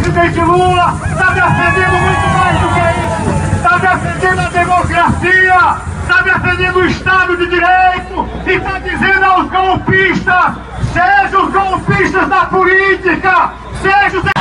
presidente Lula está defendendo muito mais do que isso. Está defendendo a democracia, está defendendo o Estado de Direito e está dizendo aos golpistas: sejam os golpistas da política, sejam os